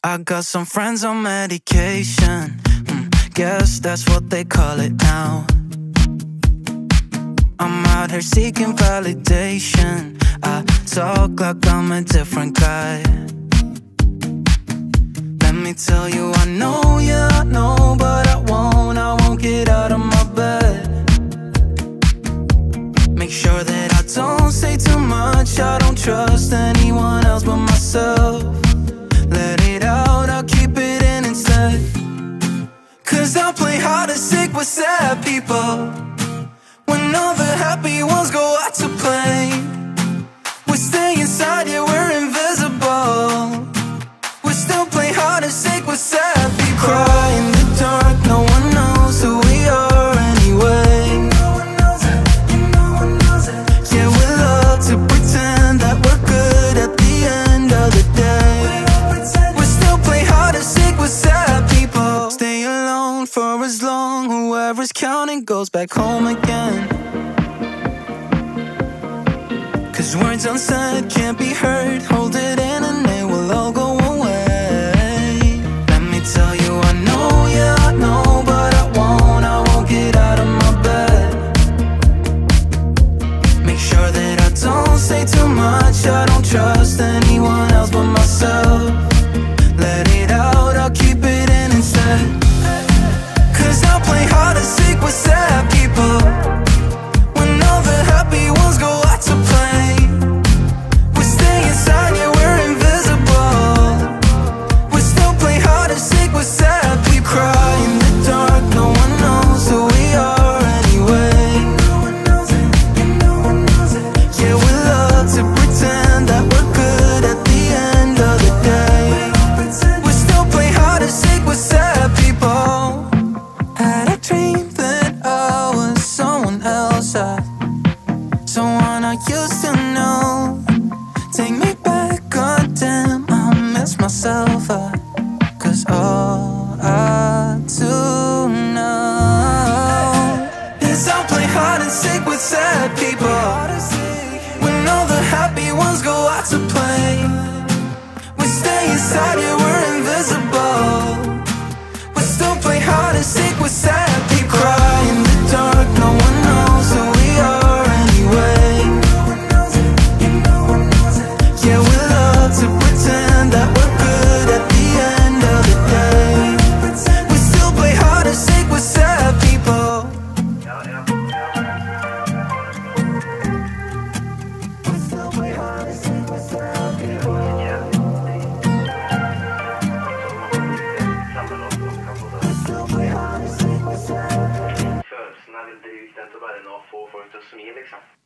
I got some friends on medication. Guess that's what they call it now. I'm out here seeking validation. I talk like I'm a different guy. Let me tell you, I know, yeah, I know, but I won't get out of my bed. Make sure that I don't say too much. I don't trust anyone else but myself. Let it out, I'll keep it in instead. Cause I'll play hard and sick with sad people when all the happy ones go out to play. We stay inside, yeah, we're invisible. We still play hard and sick with sad people. Cry in the dark, no one knows who we are anyway. No one knows it, no one knows it. Yeah, we love to pretend that we're good at the end of the day. We still play hard and sick with sad people. Stay alone for as long, whoever's counting goes back home again. Cause words unsaid can't be heard. Hold it in and they will all go away. Let me tell you, I know, yeah, I know, but I won't get out of my bed. Make sure that I don't say too much. I don't trust anyone else but myself. Let it out, I'll keep it in instead. Cause I'll play hard and sick with sad people when all the happy ones go out to play. We stay inside, yeah, we're invisible. We still play hard and sick with sad people. Cry in the dark, no one knows who we are anyway. No one knows it, no one knows it. Yeah, we love to pretend that we're good at the end of the day. We still play hard and sick with sad people. Had a dream that I was someone else, someone I used to know. Take me back, goddamn, I miss myself, cause all I do now is I'll play hard and sick with sad people when all the happy ones go out to play. We stay inside, yeah, we're invisible. We still play hard and sick with sad people. Cry in the dark, no one knows who we are anyway. No one knows it, no one knows it. Yeah, we love to pretend that we're good at the end of the day. We still play hard and sick with sad people. We still play hard and sick with sad people. Følelsen er veldig viktig til å være nå å få folk til å smile, liksom.